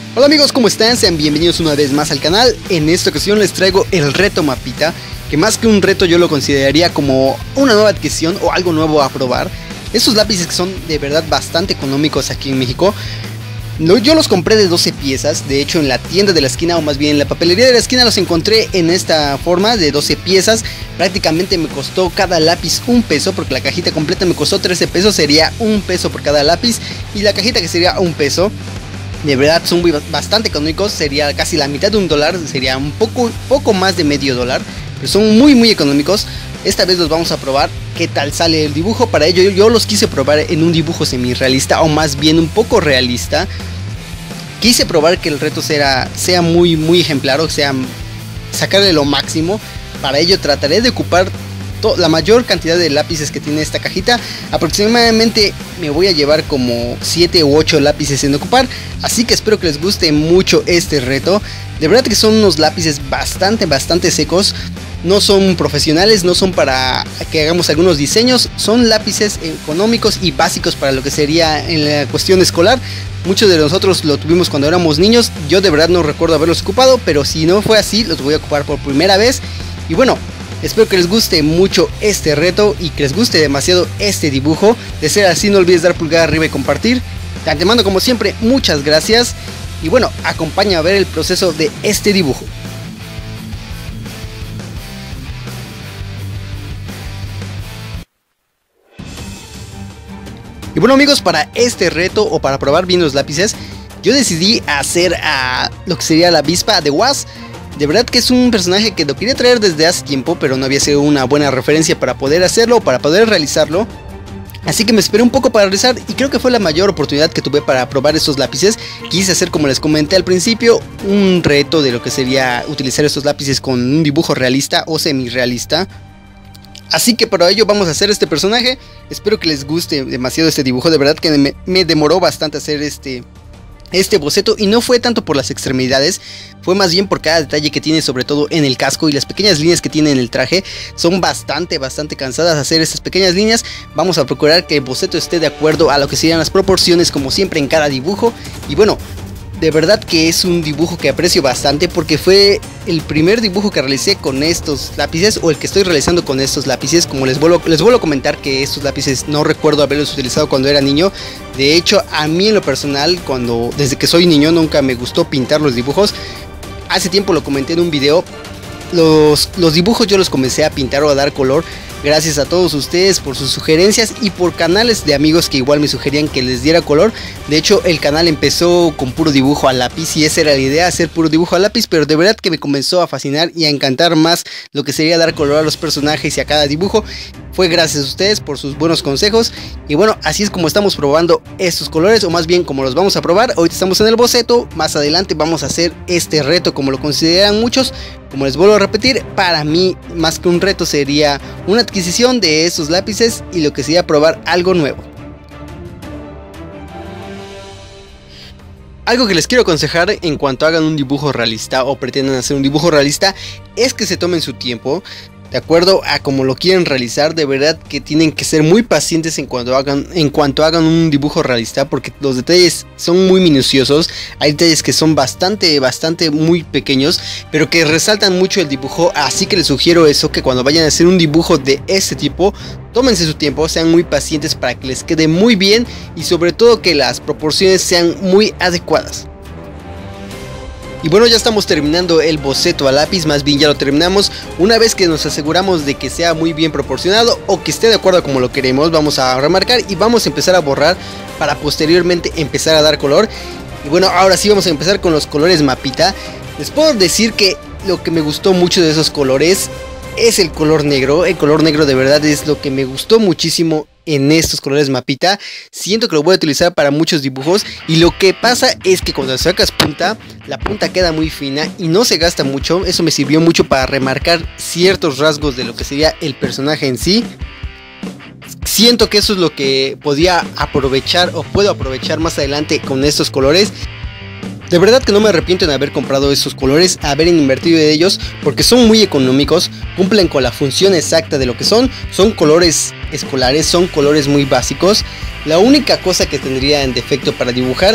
Hola amigos, ¿cómo están? Sean bienvenidos una vez más al canal. En esta ocasión les traigo el reto Mapita, que más que un reto yo lo consideraría como una nueva adquisición o algo nuevo a probar. Estos lápices que son de verdad bastante económicos aquí en México. Yo los compré de 12 piezas, de hecho en la tienda de la esquina, o más bien en la papelería de la esquina los encontré en esta forma de 12 piezas. Prácticamente me costó cada lápiz un peso, porque la cajita completa me costó 13 pesos, sería un peso por cada lápiz, y la cajita que sería un peso. De verdad son bastante económicos, sería casi la mitad de $1, sería un poco más de medio dólar, pero son muy económicos. Esta vez los vamos a probar qué tal sale el dibujo. Para ello yo los quise probar en un dibujo semi-realista, o más bien un poco realista. Quise probar que el reto sea muy ejemplar, o sea, sacarle lo máximo. Para ello trataré de ocupar la mayor cantidad de lápices que tiene esta cajita. Aproximadamente me voy a llevar como 7 u 8 lápices en ocupar, así que espero que les guste mucho este reto. De verdad que son unos lápices bastante secos. No son profesionales, no son para que hagamos algunos diseños, son lápices económicos y básicos para lo que sería en la cuestión escolar. Muchos de nosotros lo tuvimos cuando éramos niños. Yo de verdad no recuerdo haberlos ocupado, pero si no fue así, los voy a ocupar por primera vez. Y bueno, espero que les guste mucho este reto y que les guste demasiado este dibujo. De ser así, no olvides dar pulgar arriba y compartir. De antemano, como siempre, muchas gracias. Y bueno, acompaña a ver el proceso de este dibujo. Y bueno amigos, para este reto o para probar bien los lápices, yo decidí hacer lo que sería la avispa de Oz. De verdad que es un personaje que lo quería traer desde hace tiempo, pero no había sido una buena referencia para poder hacerlo o para poder realizarlo. Así que me esperé un poco para realizar, y creo que fue la mayor oportunidad que tuve para probar estos lápices. Quise hacer, como les comenté al principio, un reto de lo que sería utilizar estos lápices con un dibujo realista o semi-realista. Así que para ello vamos a hacer este personaje. Espero que les guste demasiado este dibujo. De verdad que me demoró bastante hacer este boceto, y no fue tanto por las extremidades, fue más bien por cada detalle que tiene, sobre todo en el casco, y las pequeñas líneas que tiene en el traje. Son bastante cansadas hacer estas pequeñas líneas. Vamos a procurar que el boceto esté de acuerdo a lo que serían las proporciones, como siempre en cada dibujo. Y bueno, de verdad que es un dibujo que aprecio bastante, porque fue el primer dibujo que realicé con estos lápices, o el que estoy realizando con estos lápices. Como les vuelvo a comentar, que estos lápices no recuerdo haberlos utilizado cuando era niño. De hecho, a mí en lo personal, desde que soy niño, nunca me gustó pintar los dibujos. Hace tiempo lo comenté en un video. Los dibujos yo los comencé a pintar o a dar color gracias a todos ustedes por sus sugerencias y por canales de amigos que igual me sugerían que les diera color. De hecho, el canal empezó con puro dibujo a lápiz, y esa era la idea, hacer puro dibujo a lápiz, pero de verdad que me comenzó a fascinar y a encantar más lo que sería dar color a los personajes y a cada dibujo. Fue gracias a ustedes por sus buenos consejos. Y bueno, así es como estamos probando estos colores, o más bien como los vamos a probar. Ahorita estamos en el boceto, más adelante vamos a hacer este reto como lo consideran muchos. Como les vuelvo a repetir, para mí más que un reto sería una adquisición de estos lápices, y lo que sería probar algo nuevo. Algo que les quiero aconsejar en cuanto hagan un dibujo realista o pretendan hacer un dibujo realista es que se tomen su tiempo. De acuerdo a cómo lo quieren realizar, de verdad que tienen que ser muy pacientes en cuanto hagan un dibujo realista, porque los detalles son muy minuciosos. Hay detalles que son bastante muy pequeños, pero que resaltan mucho el dibujo. Así que les sugiero eso, que cuando vayan a hacer un dibujo de este tipo, tómense su tiempo, sean muy pacientes para que les quede muy bien, y sobre todo que las proporciones sean muy adecuadas. Y bueno, ya estamos terminando el boceto a lápiz, más bien ya lo terminamos. Una vez que nos aseguramos de que sea muy bien proporcionado, o que esté de acuerdo a como lo queremos, vamos a remarcar y vamos a empezar a borrar para posteriormente empezar a dar color. Y bueno, ahora sí vamos a empezar con los colores Mapita. Les puedo decir que lo que me gustó mucho de esos colores es el color negro. El color negro de verdad es lo que me gustó muchísimo en estos colores Mapita. Siento que lo voy a utilizar para muchos dibujos, y lo que pasa es que cuando sacas punta, la punta queda muy fina y no se gasta mucho. Eso me sirvió mucho para remarcar ciertos rasgos de lo que sería el personaje en sí. Siento que eso es lo que podía aprovechar, o puedo aprovechar más adelante con estos colores. De verdad que no me arrepiento en haber comprado estos colores, haber invertido en ellos, porque son muy económicos, cumplen con la función exacta de lo que son colores escolares, son colores muy básicos. La única cosa que tendría en defecto para dibujar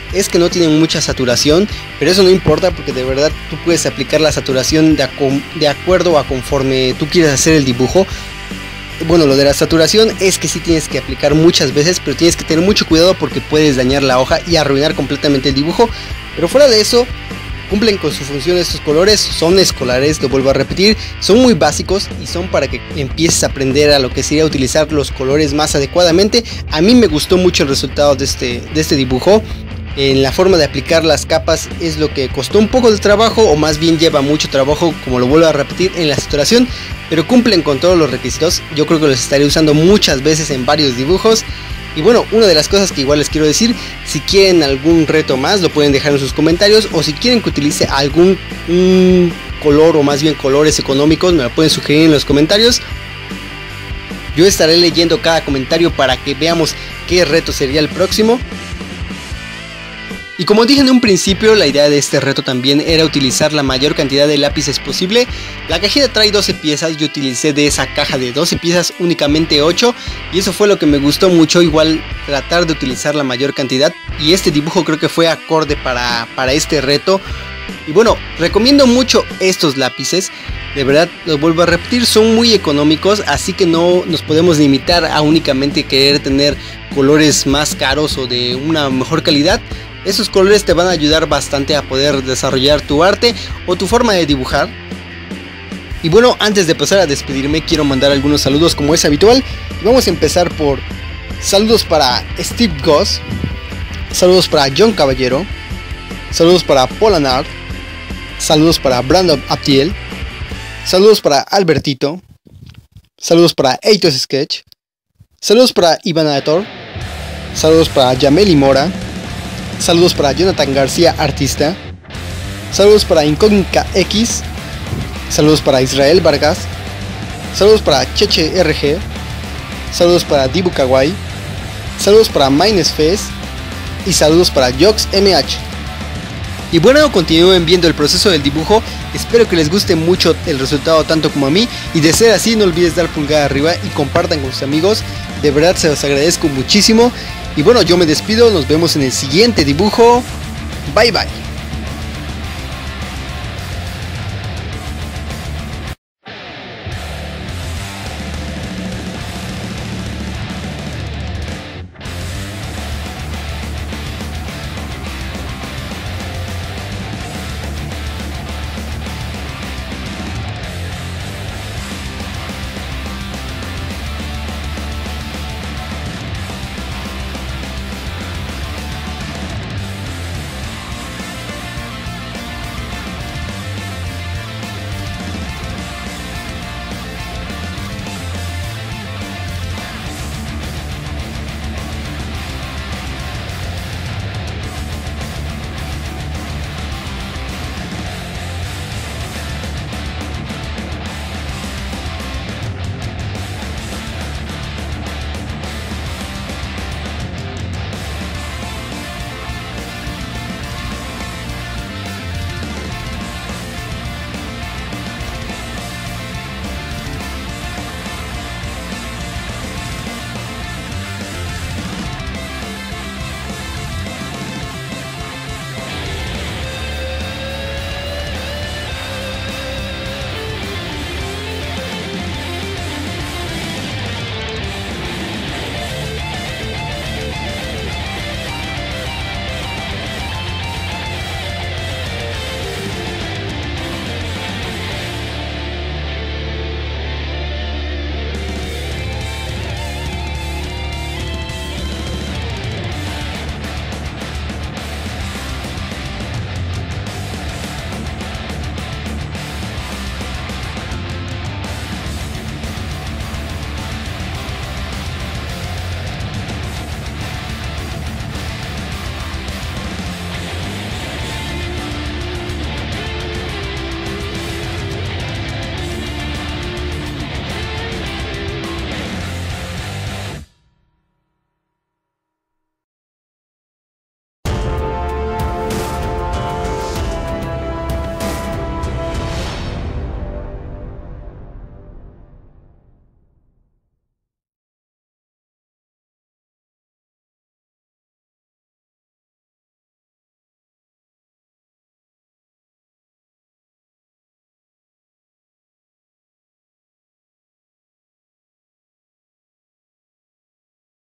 es que no tienen mucha saturación, pero eso no importa porque de verdad tú puedes aplicar la saturación de acuerdo a conforme tú quieras hacer el dibujo. Bueno, lo de la saturación es que sí tienes que aplicar muchas veces, pero tienes que tener mucho cuidado porque puedes dañar la hoja y arruinar completamente el dibujo. Pero fuera de eso, cumplen con su función estos colores, son escolares, lo vuelvo a repetir, son muy básicos y son para que empieces a aprender a lo que sería utilizar los colores más adecuadamente. A mí me gustó mucho el resultado de este dibujo. En la forma de aplicar las capas es lo que costó un poco de trabajo, o más bien lleva mucho trabajo, como lo vuelvo a repetir, en la saturación, pero cumplen con todos los requisitos. Yo creo que los estaré usando muchas veces en varios dibujos. Y bueno, una de las cosas que igual les quiero decir, si quieren algún reto más lo pueden dejar en sus comentarios, o si quieren que utilice algún color, o más bien colores económicos, me lo pueden sugerir en los comentarios. Yo estaré leyendo cada comentario para que veamos qué reto sería el próximo. Y como dije en un principio, la idea de este reto también era utilizar la mayor cantidad de lápices posible. La cajita trae 12 piezas, yo utilicé de esa caja de 12 piezas únicamente 8. Y eso fue lo que me gustó mucho, igual tratar de utilizar la mayor cantidad. Y este dibujo creo que fue acorde para este reto. Y bueno, recomiendo mucho estos lápices. De verdad, lo vuelvo a repetir, son muy económicos, así que no nos podemos limitar a únicamente querer tener colores más caros o de una mejor calidad. Esos colores te van a ayudar bastante a poder desarrollar tu arte o tu forma de dibujar. Y bueno, antes de pasar a despedirme, quiero mandar algunos saludos como es habitual. Vamos a empezar por saludos para Steve Goss, saludos para John Caballero, saludos para Polanard, saludos para Brandon Abdiel, saludos para Albertito, saludos para Eitos Sketch, saludos para Iván Ator, saludos para Yameli Mora, saludos para Jonathan García Artista, saludos para Incógnita X, saludos para Israel Vargas, saludos para Cheche RG, saludos para Dibu Kawaii, saludos para Mines Fest y saludos para Jox MH. Y bueno, continúen viendo el proceso del dibujo, espero que les guste mucho el resultado tanto como a mí, y de ser así no olvides dar pulgar arriba y compartan con sus amigos, de verdad se los agradezco muchísimo. Y bueno, yo me despido, nos vemos en el siguiente dibujo, bye bye.